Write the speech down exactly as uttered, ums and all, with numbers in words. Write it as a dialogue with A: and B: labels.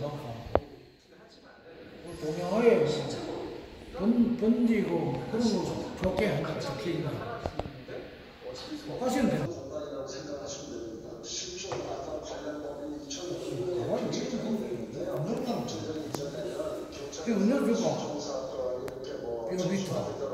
A: 동양화에 번, 번지고 그런 거 좋게 한다 특히 있나 하시면 돼요. 이거 음료 줄까? 이거 비타